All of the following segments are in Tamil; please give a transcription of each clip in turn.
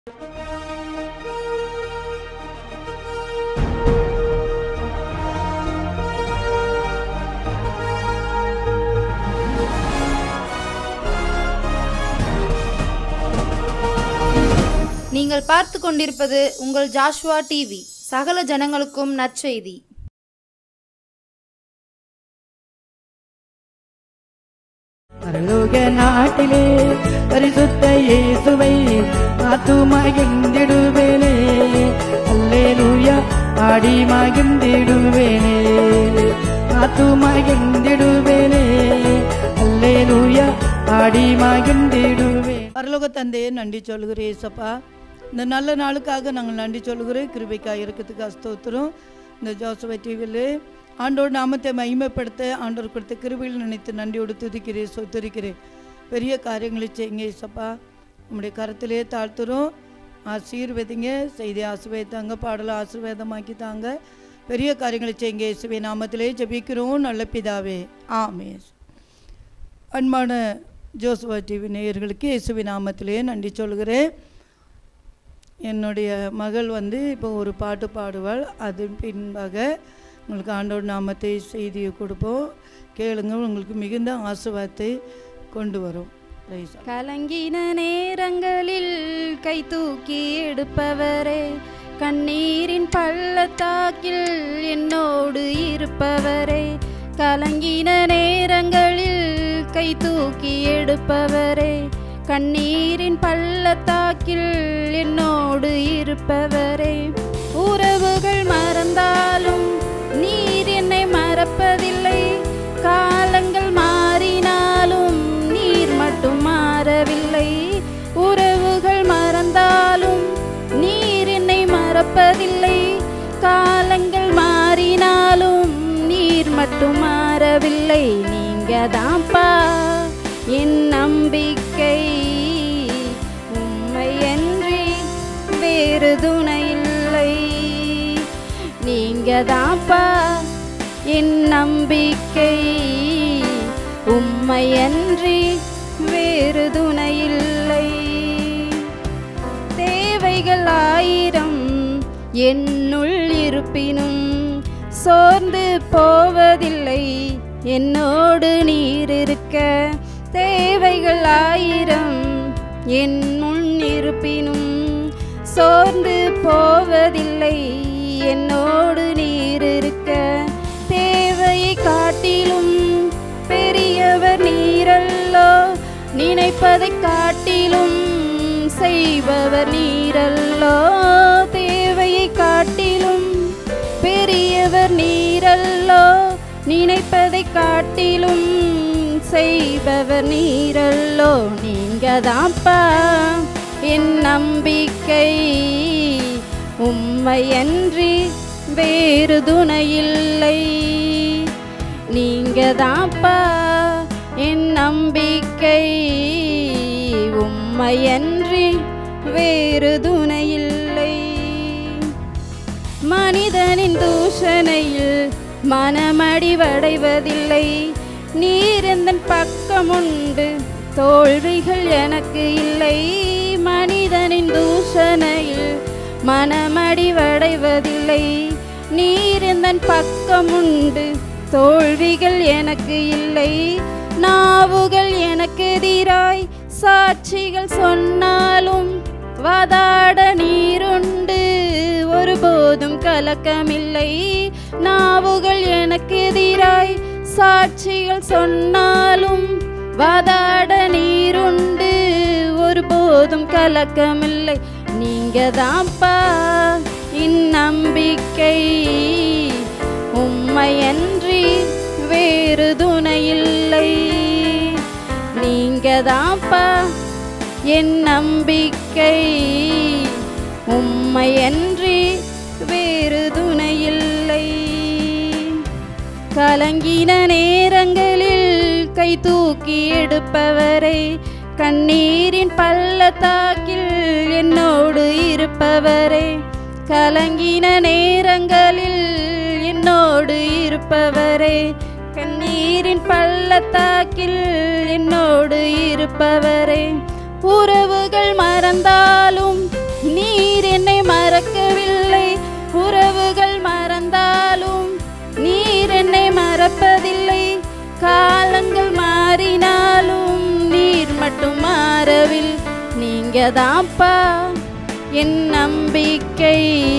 நீங்கள் பார்த்து கொண்டிருப்பது உங்கள் ஜாஷ்வா டிவி. சகல ஜனங்களுக்கும் நற்செய்தி. பரலோக நாட்டிலே பரிசுத்த இயேசுவை பார்த்து மகிழ்ந்திடுவேனே, அல்லேலூயா பாடி மகிழ்ந்திடுவேனே, பார்த்து மகிழ்ந்திடுவேனே, அல்லேலூயா பாடி மகிழ்ந்திடுவேன். பரலோக தந்தையே, நன்றி சொல்கிறேன் ஏசப்பா. இந்த நல்ல நாளுக்காக நாங்கள் நன்றி சொல்கிறேன். கிருபைக்காக இருக்கிறதுக்கு ஸ்தோத்திரம். இந்த ஜோசபா டிவியில் ஆண்டோட நாமத்தை மகிமைப்படுத்த ஆண்டோர் கொடுத்த கிருபையில் நினைத்து நன்றியோடு துதிக்கிறேன், சொத்திருக்கிறேன். பெரிய காரியங்களை செய்யுங்க ஏசப்பா. நம்முடைய கரத்திலே தாழ்த்துறோம். ஆசீர்வதிங்க, செய்தி ஆசீர்வதித்தாங்க, பாடலை ஆசீர்வாதமாக்கி தாங்க. பெரிய காரியங்களை செய்யுங்க இயேசுவே நாமத்திலே ஜெபிக்கிறோம் நல்ல பிதாவே, ஆமென். அன்பான ஜோசபா டிவி நேயர்களுக்கு இயேசுவின் நாமத்திலே நன்றி சொல்கிறேன். என்னுடைய மகள் இப்போ ஒரு பாட்டு பாடுவாள். அது பின்பாக உங்களுக்கு ஆண்டோட நாமத்தை செய்தியை கொடுப்போம், கேளுங்க. உங்களுக்கு மிகுந்த ஆசீர்வாதத்தை கொண்டு வரும். கலங்கின நேரங்களில் கை தூக்கி எடுப்பவரே, கண்ணீரின் பள்ளத்தாக்கில் என்னோடு இருப்பவரே, கலங்கின நேரங்களில் கை தூக்கி எடுப்பவரே, கண்ணீரின் பள்ளத்தாக்கில் என்னோடு இருப்பவரே, உறவுகள் மறந்தாலும் நீர் என்னை மறப்பதில்லை, காலங்கள் மாறினாலும் நீர் மட்டும் மாறவில்லை, உறவுகள் மறந்தாலும் நீர் என்னை மறப்பதில்லை, காலங்கள் மாறினாலும் நீர் மட்டும் மாறவில்லை. நீங்க தான்ப்பா என் நம்பிக்கை, உம்மையன்றி வேறு துணை இல்லை. நீங்க தான்ப்பா என் நம்பிக்கை, உம்மையன்றி வேறு துணை இல்லை. தேவைகள் ஆயிரம் என்னுள் இருப்பினும் சோர்ந்து போவதில்லை, என்னோடு நீர் இருக்க. தேவைகள் ஆயிரம் என் முன் இருப்பினும் சோர்ந்து போவதில்லை, என்னோடு நீர் இருக்க. தேவையை காட்டிலும் பெரியவர் நீரல்லோ, நினைப்பதை காட்டிலும் செய்பவர் நீரல்லோ. தேவையை காட்டிலும் பெரியவர் நீரல்லோ, நினைப்பதை காட்டிலும் செய்பவர் நீரல்லோ. நீங்க தான்ப்பா என் நம்பிக்கை, உம்மையன்றி வேறு துணை இல்லை. நீங்க தான்ப்பா என் நம்பிக்கை, உம்மையன்றி வேறு துணை இல்லை. மனிதனின் தூஷணையில் மனமடிவடைவதில்லை, நீர் எந்தன் பக்கமுண்டு, தோல்விகள் எனக்கு இல்லை. மனிதனின் தூஷணையில் மனமடிவடைவதில்லை, நீர் எந்தன் பக்கமுண்டு, தோல்விகள் எனக்கு இல்லை. நாவுகள் எனக்கு எதிராய் சாட்சிகள் சொன்னாலும் வாதாட நீருண்டு, ஒருபோதும் கலக்கமில்லை. நாவுகள் எனக்கு எதிராய் சாட்சிகள் சொன்னாலும் வாதாட நீருண்டு, ஒருபோதும் கலக்கமில்லை. நீங்க தான்ப்பா என் நம்பிக்கை, உம்மையன்றி வேறு துணை இல்லை. நீங்க தான்ப்பா என் நம்பிக்கை, உம்மையன்றி வேறு துணை இல்லை. கலங்கின நேரங்களில் கை தூக்கி எடுப்பவரை, கண்ணீரின் பள்ளத்தாக்கில் என்னோடு இருப்பவரே, கலங்கின நேரங்களில் என்னோடு இருப்பவரே, கண்ணீரின் பள்ளத்தாக்கில் என்னோடு இருப்பவரே, உறவுகள் மறந்தாலும் காலங்கள் மாறினாலும் நீர் மட்டும் மாறவில். நீங்க தான்ப்பா என் நம்பிக்கை,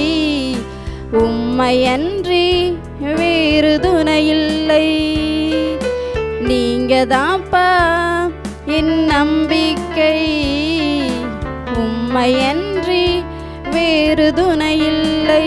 உம்மையன்றி வேறு துணையில்லை. நீங்க தான்ப்பா என் நம்பிக்கை, உம்மையன்றி வேறு துணையில்லை.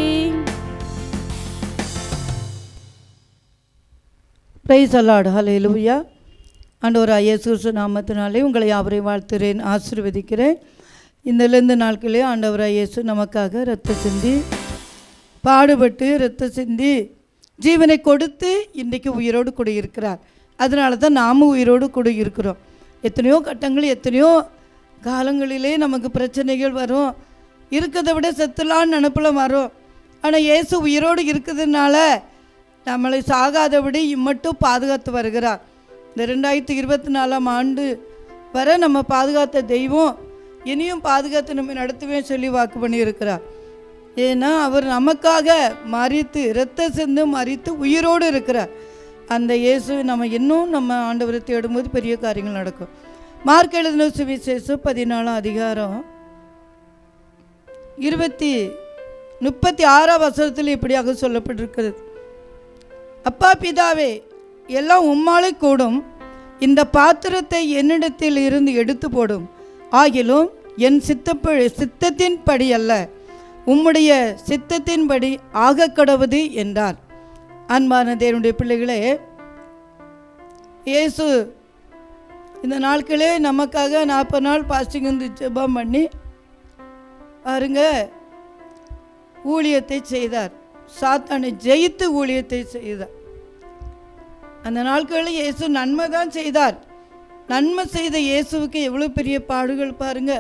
Price allot. ஹல்லேலூயா. ஆண்டவராகிய இயேசு கிறிஸ்து நாமத்தினாலே உங்களை யாவரையும் வாழ்த்துகிறேன், ஆசீர்வதிக்கிறேன். இந்தலேருந்து நாட்களே ஆண்டவராகிய இயேசு நமக்காக இரத்த சிந்தி பாடுபட்டு இரத்த சிந்தி ஜீவனை கொடுத்து இன்றைக்கு உயிரோடு கூட இருக்கிறார். அதனால தான் நாமும் உயிரோடு கூட இருக்கிறோம். எத்தனையோ கட்டங்கள் எத்தனையோ காலங்களிலே நமக்கு பிரச்சனைகள் வரும், இருக்கிறத விட செத்துலான்னு நினப்பில் வரும். ஆனால் இயேசு உயிரோடு இருக்கிறதுனால நம்மளை சாகாதபடி இம்மட்டும் பாதுகாத்து வருகிறார். இந்த 2024ஆம் ஆண்டு வரை நம்ம பாதுகாத்த தெய்வம் இனியும் பாதுகாத்து நம்ம நடத்துவேன் சொல்லி வாக்கு பண்ணியிருக்கிறார். ஏன்னா அவர் நமக்காக மரித்து இரத்த சிந்து மரித்து உயிரோடு இருக்கிறார். அந்த இயேசு நம்ம இன்னும் நம்ம ஆண்டவரை தேடும்போது பெரிய காரியங்கள் நடக்கும். மார்க் எழுதின சுவிசேஷம் 14ஆம் அதிகாரம் 36ஆம் வசனத்தில் இப்படியாக சொல்லப்பட்டிருக்கிறது. அப்பா பிதாவே, எல்லாம் உம்மாலே கூடும், இந்த பாத்திரத்தை என்னிடத்தில் இருந்து எடுத்து போடும், ஆகிலும் என் சித்தத்தின்படி அல்ல, உம்முடைய சித்தத்தின்படி ஆக கடவுது என்றார். அன்பான தேவனுடைய பிள்ளைகளே, இயேசு இந்த நாட்களே நமக்காக 40 நாள் பாஸ்டிங் வந்து ஜெபம் பண்ணி பாருங்க ஊழியத்தை செய்தார். சாத்தானை ஜெயித்து ஊழியத்தை செய்தார். அந்த நாட்களில் இயேசு நன்மை தான் செய்தார். நன்மை செய்த இயேசுவுக்கு எவ்வளோ பெரிய பாடுகள் பாருங்க.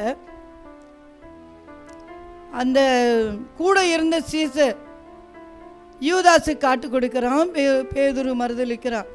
அந்த கூட இருந்த சீசர் யூதாசு காட்டு கொடுக்கிறான், பேதுரு மறுதளிக்கிறான்.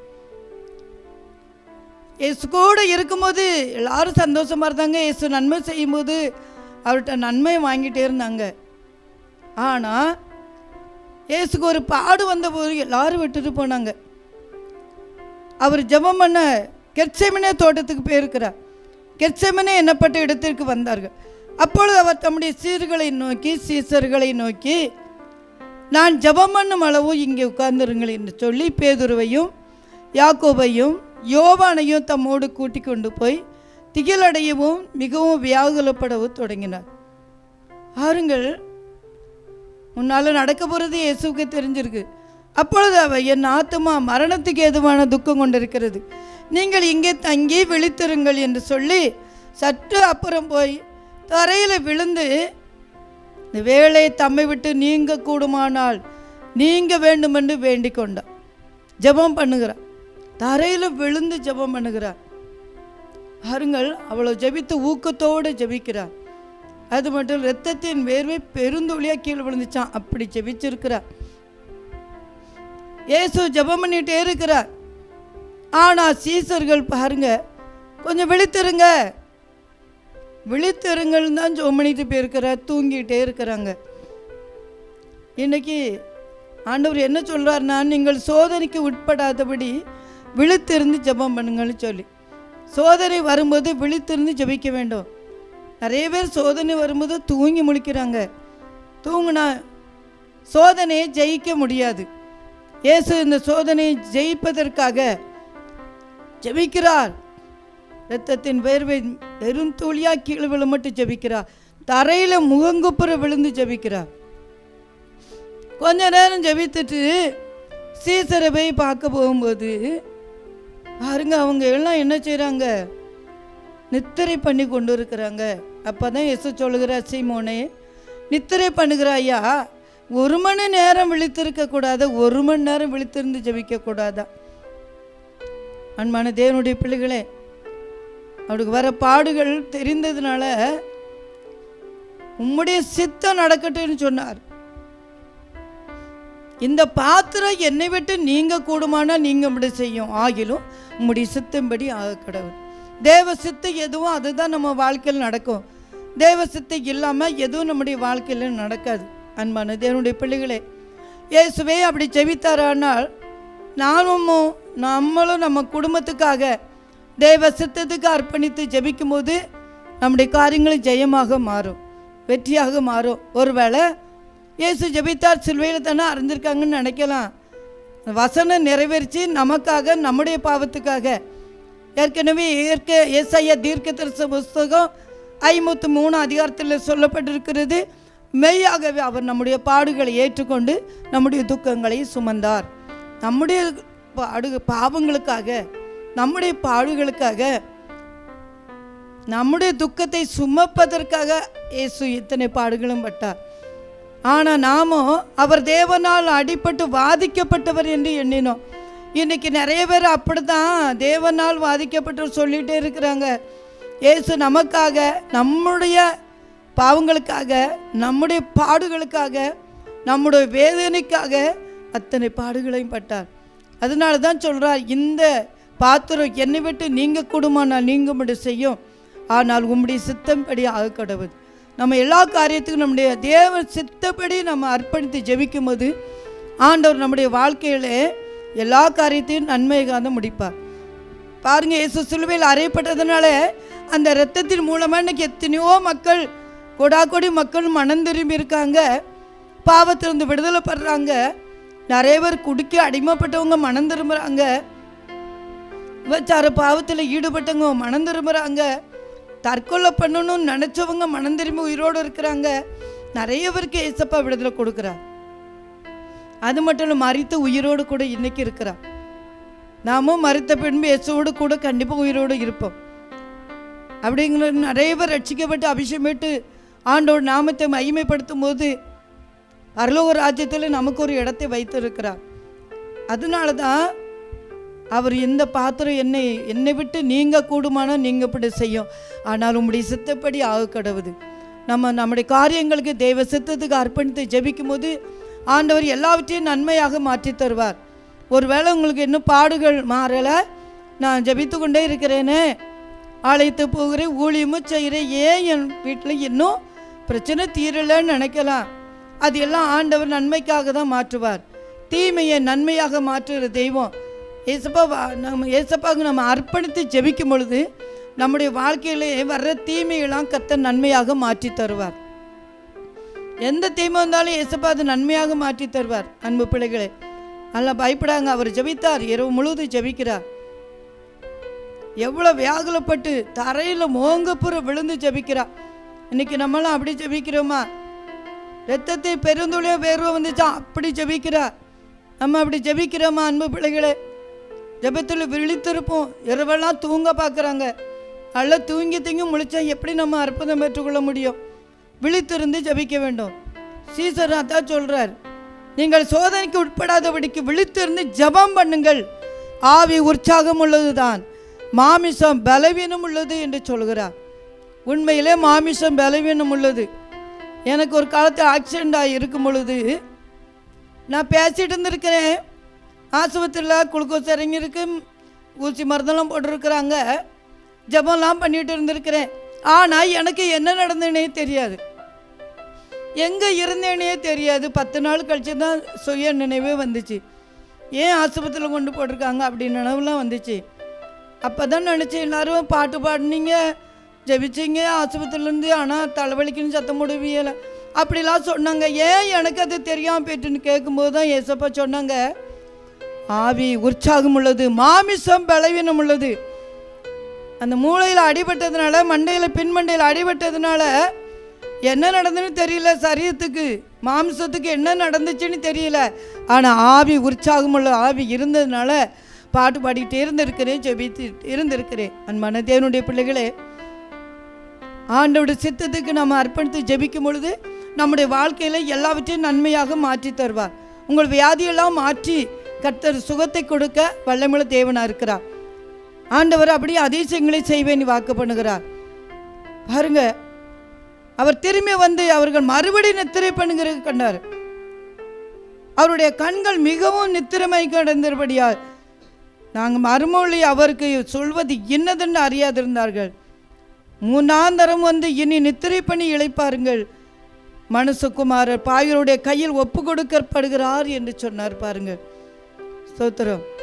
இயேசு கூட இருக்கும்போது எல்லாரும் சந்தோஷமாக இருந்தாங்க. இயேசு நன்மை செய்யும்போது அவர்கிட்ட நன்மையை வாங்கிட்டே இருந்தாங்க. ஆனால் இயேசுக்கு ஒரு பாடு வந்தபோது எல்லாரும் விட்டுட்டு போனாங்க. அவர் ஜெபம் பண்ண கெத்செமனே தோட்டத்துக்கு போயிருக்கிறார். கெத்செமனே எண்ணப்பட்ட இடத்திற்கு வந்தார்கள். அப்பொழுது அவர் தம்முடைய சீசர்களை நோக்கி நான் ஜெபம் பண்ணும் அளவு இங்கே உட்கார்ந்துருங்கள் என்று சொல்லி பேதுருவையும் யாக்கோபையும் யோவானையும் தம்மோடு கூட்டி கொண்டு போய் திகிலடையவும் மிகவும் வியாகுலப்படவும் தொடங்கினார். பாருங்கள், முன்னால் நடக்க போகிறது இயேசுக்கு தெரிஞ்சிருக்கு. அப்பொழுது அவர், என் ஆத்துமா மரணத்துக்கு ஏதுவான துக்கம் கொண்டிருக்கிறது, நீங்கள் இங்கே தங்கி விழித்திருங்கள் என்று சொல்லி சற்று அப்புறம் போய் தரையில் விழுந்து இந்த வேலையை தம்மை விட்டு நீங்க கூடுமானால் நீங்க வேண்டுமென்று வேண்டிக் கொண்டார். ஜெபம் பண்ணுகிறார். தரையில் விழுந்து ஜெபம் பண்ணுகிறார். பாருங்கள், அவ்வளோ ஜெபித்து ஊக்கத்தோடு ஜெபிக்கிறார். அது மட்டும் இரத்தத்தின் வேர்வை பெருந்தொழியாக கீழே விழுந்துச்சான். அப்படி ஜெபிச்சிருக்கிறார். இயேசு ஜெபம் பண்ணிகிட்டே இருக்கிறார். ஆனால் சீசர்கள் பாருங்க, கொஞ்சம் விழித்திருங்க விழித்திருங்கள்னு தான் ஜெபம் பண்ணிட்டு போயிருக்கிறார். தூங்கிட்டே இருக்கிறாங்க. இன்னைக்கு ஆண்டவர் என்ன சொல்கிறாருன்னா, நீங்கள் சோதனைக்கு உட்படாதபடி விழித்திருந்து ஜெபம் பண்ணுங்கன்னு சொல்லி. சோதனை வரும்போது விழித்திருந்து ஜெபிக்க வேண்டும். நிறைய பேர் சோதனை வரும்போது தூங்கி முழிக்கிறாங்க. தூங்கினா சோதனையை ஜெயிக்க முடியாது. இயேசு இந்த சோதனையை ஜெயிப்பதற்காக ஜெபிக்கிறார். இரத்தத்தின் வேர்வை பெருந்தூளியாக கீழே விழுமட்டு ஜெபிக்கிறார். தரையில் முகங்குப்புற விழுந்து ஜெபிக்கிறார். கொஞ்ச நேரம் ஜெபித்துட்டு சீசரை போய் பார்க்க போகும்போது பாருங்க, அவங்க எல்லாம் என்ன செய்கிறாங்க, நித்திரை பண்ணி கொண்டு இருக்கிறாங்க. அப்போ தான் இயேசு சொல்லுகிறார், சீமோனே நித்திரை பண்ணுகிறாயா, 1 மணி நேரம் விழித்திருக்கக்கூடாது, 1 மணி நேரம் விழித்திருந்து ஜெபிக்கக்கூடாதா? அன்பான தேவனுடைய பிள்ளைகளே, அவருக்கு வர பாடுகள் தெரிந்ததுனால உம்முடைய சித்தம் நடக்கட்டும்னு சொன்னார். இந்த பாத்திரம் என்னை விட்டு நீங்க கூடுமானா நீங்க இப்படி செய்யும், ஆகிலும் உம்முடைய சித்தம்படி ஆக கடவுள். தேவ சித்தம் எதுவும் அதுதான் நம்ம வாழ்க்கையில் நடக்கும். தேவ சித்தம் இல்லாமல் எதுவும் நம்முடைய வாழ்க்கையில் நடக்காது. அன்பான தேவனுடைய பிள்ளைகளே, இயேசுவே அப்படி ஜெபித்தாரானால் நம்மளும் நம்ம குடும்பத்துக்காக தேவ சித்தத்துக்கு அர்ப்பணித்து ஜெபிக்கும் போது நம்முடைய காரியங்களும் ஜெயமாக மாறும், வெற்றியாக மாறும். ஒருவேளை இயேசு ஜெபித்தார் சிலுவையில் தானே அறிஞ்சிருக்காங்கன்னு நினைக்கலாம். வசனம் நிறைவேறிச்சு நமக்காக, நம்முடைய பாவத்துக்காக. ஏற்கனவே ஏசாயா தீர்க்கதரிசன புஸ்தகம் 53 அதிகாரத்தில் சொல்லப்பட்டிருக்கிறது, மெய்யாகவே அவர் நம்முடைய பாடுகளை ஏற்றுக்கொண்டு நம்முடைய துக்கங்களை சுமந்தார். நம்முடைய பாவங்களுக்காக, நம்முடைய பாடுகளுக்காக, நம்முடைய துக்கத்தை சுமப்பதற்காக இயேசு இத்தனை பாடுகளும் பட்டார். ஆனால் நாமோ அவர் தேவனால் அடிபட்டு வாதிக்கப்பட்டவர் என்று எண்ணினோம். இன்னைக்கு நிறைய பேர் அப்படித்தான் தேவனால் வாதிக்கப்பட்டு சொல்லிகிட்டே இருக்கிறாங்க. இயேசு நமக்காக, நம்முடைய பாவங்களுக்காக, நம்முடைய பாடுகளுக்காக, நம்முடைய வேதனைக்காக அத்தனை பாடுகளையும் பட்டார். அதனால தான் சொல்கிறார், இந்த பாத்திரம் என்னை விட்டு நீங்க கூடுமானால் நீங்கும்படி செய்யும், ஆனால் உம்முடைய சித்தப்படி ஆக கடவுது. நம்ம எல்லா காரியத்துக்கும் நம்முடைய தேவ சித்தப்படி நம்ம அர்ப்பணித்து ஜெபிக்கும் போது ஆண்டவர் நம்முடைய வாழ்க்கையில் எல்லா காரியத்தையும் நன்மையாக முடிப்பார். பாருங்க, இயேசு சிலுவையில் அறையப்பட்டதுனால அந்த இரத்தத்தின் மூலமாக இன்னைக்கு எத்தனையோ மக்கள், கொடாக்கொடி மக்கள் மனம் திரும்பி இருக்காங்க, பாவத்திலிருந்து விடுதலை படுறாங்க. நிறைய பேர் குடிக்க அடிமைப்பட்டவங்க மனம் திரும்புகிறாங்க, விபச்சார பாவத்தில் ஈடுபட்டவங்க மனம் திரும்புகிறாங்க, தற்கொலை பண்ணணும்னு நினச்சவங்க மனம் திரும்பி உயிரோடு இருக்கிறாங்க. நிறைய பேருக்கு ஏசப்பா விடுதலை கொடுக்குறார். அது மட்டும் இல்லை, மரித்த உயிரோடு கூட இன்னைக்கு இருக்கிறார். நாமும் மரித்த பின்பு இயேசுவோடு கூட கண்டிப்பாக உயிரோடு இருப்போம். அப்படிங்கிற நிறைய பேர் ரட்சிக்கப்பட்டு அபிஷேகப்பட்டு ஆண்டோட நாமத்தை மகிமைப்படுத்தும் போது பரலோக ராஜ்யத்தில் நமக்கு ஒரு இடத்தை வைத்திருக்கிறார். அதனால தான் அவர் இந்த பாத்திரம் என்னை விட்டு நீங்க கூடுமானால் நீங்க இப்படி செய்யும், ஆனால் உம்முடைய சித்தப்படி ஆக கடவுது. நம்முடைய காரியங்களுக்கு தெய்வ சித்தத்துக்கு அர்ப்பணித்து ஜெபிக்கும் போது ஆண்டவர் எல்லாவற்றையும் நன்மையாக மாற்றி தருவார். ஒருவேளை உங்களுக்கு இன்னும் பாடுகள் மாறலை, நான் ஜெபித்து கொண்டே இருக்கிறேனே, ஆலயத்து போகிறேன், ஊழியமும் செய்கிறேன், ஏன் என் வீட்டில் இன்னும் பிரச்சனை தீரலைன்னு நினைக்கலாம். அது எல்லாம் ஆண்டவர் நன்மைக்காக தான் மாற்றுவார். தீமையை நன்மையாக மாற்றுகிற தெய்வம் ஏசப்பாவுக்கு நம்ம அர்ப்பணித்து ஜெபிக்கும் பொழுது நம்முடைய வாழ்க்கையிலே வர்ற தீமையெல்லாம் கர்த்தர் நன்மையாக மாற்றி தருவார். எந்த தீமை வந்தாலும் ஏசப்பா அது நன்மையாக மாற்றி தருவார். அன்பு பிள்ளைகளே, நல்லா பயப்படாங்க. அவர் ஜெபித்தார், இரவு முழுவதும் ஜெபிக்கிறார். எவ்வளோ வியாகுலப்பட்டு தரையில் மோங்கப்புற விழுந்து ஜெபிக்கிறார். இன்னைக்கு நம்மளாம் அப்படி ஜெபிக்கிறோமா? ரத்தத்தை பெருந்துளையோ வேர்வை வந்துச்சா அப்படி ஜெபிக்கிறார். நம்ம அப்படி ஜெபிக்கிறோமா? அன்பு பிள்ளைகளே, ஜெபத்தில் விழித்திருப்போம். இரவெல்லாம் தூங்க பார்க்குறாங்க. நல்லா தூங்கி முழிச்சா எப்படி நம்ம அற்புதம் பெற்றுக்கொள்ள முடியும்? விழித்திருந்து ஜெபிக்க வேண்டும். சீசர் அதான் சொல்கிறார், நீங்கள் சோதனைக்கு உட்படாதபடிக்கு விழித்திருந்து ஜெபம் பண்ணுங்கள். ஆவி உற்சாகம் உள்ளது தான், மாமிசம் பலவீனம் உள்ளது என்று சொல்கிறார். உண்மையிலே மாமிசம் பலவீனம் உள்ளது. எனக்கு ஒரு காலத்தில் ஆக்சிடெண்ட் ஆகி இருக்கும் பொழுது நான் பேசிகிட்டு இருந்திருக்கிறேன். ஆஸ்பத்திரியில் குளுக்கோஸ் இறங்கியிருக்கு, ஊசி மருந்தெல்லாம் போட்டிருக்கிறாங்க, ஜபம்லாம் பண்ணிட்டு இருந்திருக்கிறேன். ஆனால் எனக்கு என்ன நடந்தேனே தெரியாது, எங்கே இருந்தேனே தெரியாது. 10 நாள் கழிச்சு தான் சுய நினைவே வந்துச்சு. ஏன் ஆஸ்பத்திரியில் கொண்டு போட்டிருக்காங்க அப்படின்னு நினைவுலாம் வந்துச்சு. அப்போ தான் நினச்சேன், எல்லோரும் பாட்டு பாடினீங்க, ஜெபிச்சிங்க ஆஸ்பத்திரிலேருந்து, ஆனால் தலைவலிக்குன்னு சத்தம் முடிவியலை அப்படிலாம் சொன்னாங்க. ஏன் எனக்கு அது தெரியாமல் போயிட்டுன்னு கேட்கும்போது தான் ஏசப்பா சொன்னாங்க, ஆவி உற்சாகம் உள்ளது, மாமிசம் பலவீனம் உள்ளது. அந்த மூளையில் அடிபட்டதுனால, மண்டையில் பின்மண்டையில் அடிபட்டதுனால என்ன நடந்துன்னு தெரியல, சரீரத்துக்கு மாமிசத்துக்கு என்ன நடந்துச்சுன்னு தெரியல. ஆனால் ஆவி உற்சாகம் உள்ள ஆவி இருந்ததுனால பாட்டு பாடிக்கிட்டே இருந்திருக்கிறேன், ஜெபித்து இருந்திருக்கிறேன். அன்பான தேவனுடைய பிள்ளைகளே, ஆண்டவருடைய சித்தத்துக்கு நம்ம அர்ப்பணித்து ஜெபிக்கும் பொழுது நம்முடைய வாழ்க்கையில் எல்லாவற்றையும் நன்மையாக மாற்றி தருவார். உங்கள் வியாதியெல்லாம் மாற்றி கர்த்தர் சுகத்தை கொடுக்க வல்லமுள்ள தேவனாக இருக்கிறார். ஆண்டவர் அப்படியே அதிசயங்களை செய்வேன் வாக்கு பண்ணுகிறார். பாருங்க, அவர் திரும்பி வந்து அவர்கள் மறுபடியும் நித்திரை பண்ணுகிறது கண்டார். அவருடைய கண்கள் மிகவும் நித்திரமை கடந்தபடியால் நாங்கள் மறுமொழி அவருக்கு சொல்வது என்னதென்று அறியாதிருந்தார்கள். 3ஆம் தரம் வந்து இனி நித்திரை பண்ணி இளைப்பாருங்கள், மனுஷகுமாரர் பாயருடைய கையில் ஒப்பு கொடுக்கப்படுகிறார் என்று சொன்னார். பாருங்கள், ஸ்தோத்திரம்.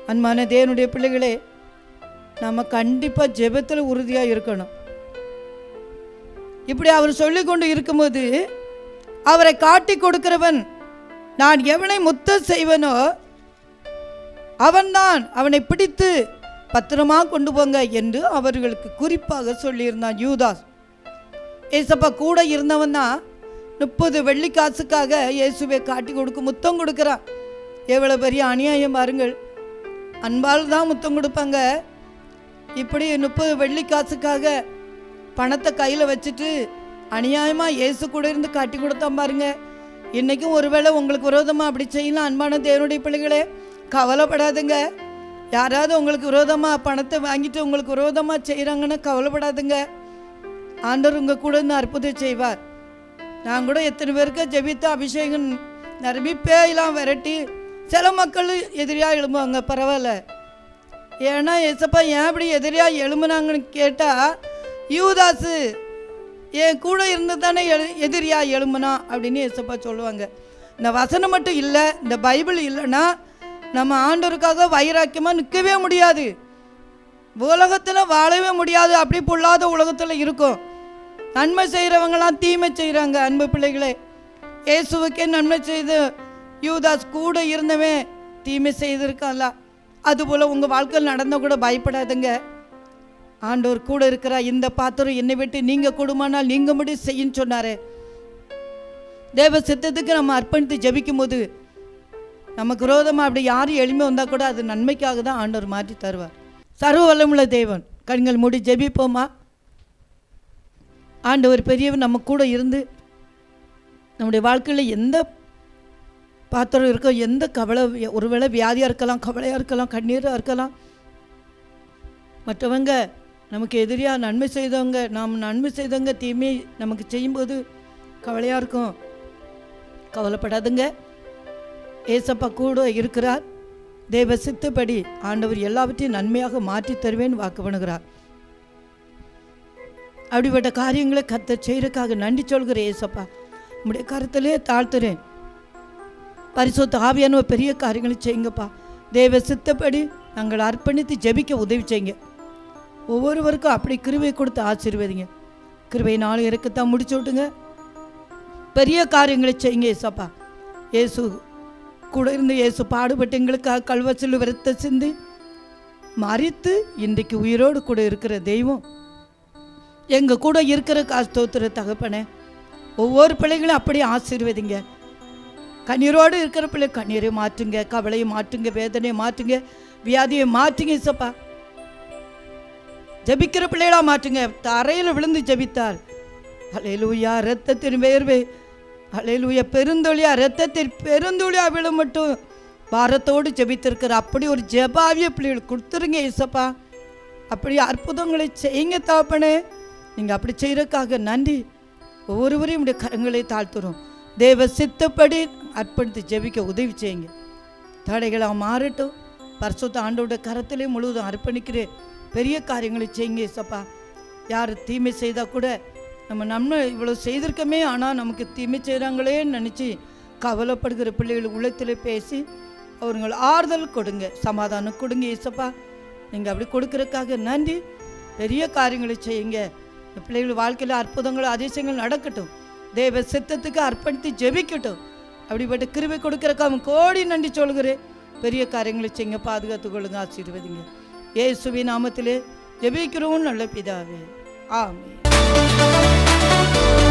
அன்பான தேவனுடைய பிள்ளைகளே, நம்ம கண்டிப்பாக ஜெபத்தில் உறுதியாக இருக்கணும். இப்படி அவர் சொல்லி கொண்டு இருக்கும்போது அவரை காட்டி கொடுக்கிறவன், நான் எவனை முத்தம் செய்வனோ அவன்தான், அவனை பிடித்து பத்திரமா கொண்டு போங்க என்று அவர்களுக்கு குறிப்பாக சொல்லியிருந்தான் யூதாஸ். ஏசப்பா கூட இருந்தவன் தான் 30 வெள்ளிக்காசுக்காக இயேசுவை காட்டி கொடுக்க முத்தம் கொடுக்குறான். எவ்வளோ பெரிய அநியாயம் பாருங்கள். அன்பால் தான் முத்தம் கொடுப்பாங்க. இப்படி 30 வெள்ளிக்காசுக்காக பணத்தை கையில் வச்சுட்டு அநியாயமாக இயேசு கூட இருந்து காட்டி கொடுத்தான் பாருங்க. இன்றைக்கும் ஒருவேளை உங்களுக்கு விரோதமாக அப்படி செய்யலாம். அன்பான தேவனுடைய பிள்ளைகளே, கவலைப்படாதுங்க. யாராவது உங்களுக்கு விரோதமாக பணத்தை வாங்கிட்டு உங்களுக்கு விரோதமாக செய்கிறாங்கன்னா கவலைப்படாதுங்க. ஆண்டவர் உங்கள் கூட இருந்து அற்புதம் செய்வார். நான் கூட எத்தனை பேருக்கு ஜெபித்த அபிஷேகம் நிரம்பி பேயெல்லாம் விரட்டி சில மக்கள் எதிரியாக எழும்புவாங்க. பரவாயில்ல. ஏன்னா ஏசப்பா ஏன் இப்படி எதிரியாக எழும்புனாங்கன்னு கேட்டால், யூதாசு என் கூட இருந்து தானே எதிரியாக எழும்புனா அப்படின்னு ஏசப்பா சொல்லுவாங்க. இந்த வசனம் மட்டும் இல்லை, இந்த பைபிள் இல்லைன்னா நம்ம ஆண்டவருக்காக வைராக்கியமாக நிற்கவே முடியாது. உலகத்தில் வாழவே முடியாது. அப்படி பொல்லாத உலகத்தில் இருக்கும். நன்மை செய்கிறவங்களாம் தீமை செய்கிறாங்க. அன்பு பிள்ளைகளே, இயேசுவுக்கே நன்மை செய்து யூதாஸ் கூட இருந்தவன் தீமை செய்திருக்கான்ல. அதுபோல் உங்கள் வாழ்க்கையில் நடந்தால் கூட பயப்படாதுங்க. ஆண்டவர் கூட இருக்கிறா. இந்த பாத்திரம் என்னை விட்டு நீங்கள் கொடுமானால் நீங்கள் மட்டும் செய்யின்னு சொன்னார். தேவ சித்தத்துக்கு நம்ம அர்ப்பணித்து ஜபிக்கும் போது நமக்கு விரோதமாக அப்படி யாரும் எளிமை வந்தால் கூட அது நன்மைக்காக தான் ஆண்டவர் மாற்றி தருவார். சர்வ வல்லமுள்ள தேவன். கண்கள் மூடி ஜெபிப்போமா? ஆண்டவர் பெரியவர் நம்ம கூட இருந்து நம்முடைய வாழ்க்கையில் எந்த பாத்திரம் இருக்கோ, எந்த கவலை, ஒருவேளை வியாதியாக இருக்கலாம், கவலையாக இருக்கலாம், கண்ணீராக இருக்கலாம், மற்றவங்க நமக்கு எதிரியாக நன்மை செய்தவங்க, நாம் நன்மை செய்தவங்க தீமை நமக்கு செய்யும்போது கவலையாக இருக்கும். கவலைப்படாதுங்க. ஏசப்பா கூட இருக்கிறார். தேவ சித்தப்படி ஆண்டவர் எல்லாவற்றையும் நன்மையாக மாற்றி தருவேன்னு வாக்கு பண்ணுகிறார். அப்படிப்பட்ட காரியங்களை கர்த்தர் செய்யறதுக்காக நன்றி சொல்கிறேன். ஏசப்பா உங்களுடைய கருத்திலே தாழ்த்துறேன். பரிசுத்த ஆவியான பெரிய காரியங்களை செய்யுங்கப்பா. தேவ சித்தப்படி நாங்கள் அர்ப்பணித்து ஜெபிக்க உதவி செய்யுங்க. ஒவ்வொருவருக்கும் அப்படி கிருபை கொடுத்து ஆசீர்வதிங்க. கிருபை நாள் இறக்கத்தான் முடிச்சு விட்டுங்க. பெரிய காரியங்களை செய்யுங்க ஏசப்பா. இயேசு கூட இருந்து இயேசு பாடுபட்டு எங்களுக்காக கல்வச்சில் விரத்த சிந்தி மறித்து இன்றைக்கு உயிரோடு கூட இருக்கிற தெய்வம் எங்கள் கூட இருக்கிற ஸ்தோத்திர தகப்பனே. ஒவ்வொரு பிள்ளைகளும் அப்படியே ஆசீர்வதிங்க. கண்ணீரோடு இருக்கிற பிள்ளை கண்ணீரை மாற்றுங்க, கவலையை மாற்றுங்க, வேதனையை மாற்றுங்க, வியாதியை மாற்றுங்க இசப்பா. ஜபிக்கிற பிள்ளைகளா மாற்றுங்க. தரையில் விழுந்து ஜபித்தார். அல்லேலூயா. இரத்தத்தின் வேர்வை, அல்லேலூயா, பெருந்தொழியா இரத்தத்தில் பெருந்தொழியா விழ மட்டும் பாரத்தோடு ஜபித்திருக்கிற அப்படி ஒரு ஜெபாவிய பிள்ளைகள் கொடுத்துருங்க இசப்பா. அப்படி அற்புதங்களை செய்யுங்க தாப்பனே. நீங்கள் அப்படி செய்கிறதுக்காக நன்றி. ஒவ்வொருவரையும் உடைய கரங்களை தாழ்த்துறோம். தேவ சித்தப்படி அர்ப்பணித்து ஜெபிக்க உதவி செய்யுங்க. தடைகளாக மாறட்டும். பரிசுத்த ஆண்டோட கரத்திலே முழுவதும் அர்ப்பணிக்கிறேன். பெரிய காரியங்களை செய்யுங்க இசப்பா. யார் தீமை செய்தால் கூட நம்ம இவ்வளோ செய்திருக்கமே, ஆனால் நமக்கு தீமை செய்கிறாங்களேன்னு நினச்சி கவலைப்படுகிற பிள்ளைகள் உள்ளத்தில் பேசி அவர்கள் ஆறுதல் கொடுங்க, சமாதானம் கொடுங்க இசப்பா. நீங்கள் அப்படி கொடுக்கறதுக்காக நன்றி. பெரிய காரியங்களை செய்யுங்க. பிள்ளைகள் வாழ்க்கையில் அற்புதங்கள் அதிசயங்கள் நடக்கட்டும். தேவ சித்தத்துக்கு அர்ப்பணித்து ஜெபிக்கட்டும். அப்படிப்பட்ட கிருபை கொடுக்கறக்காக கோடி நன்றி சொல்கிறேன். பெரிய காரியங்களை செய்யுங்க. பாதுகாத்து கொள்ளுங்க. ஆசீர்வதிங்க. இயேசுவின் நாமத்திலே ஜெபிக்கிறோம் நல்ல பிதாவே. ஆமென்.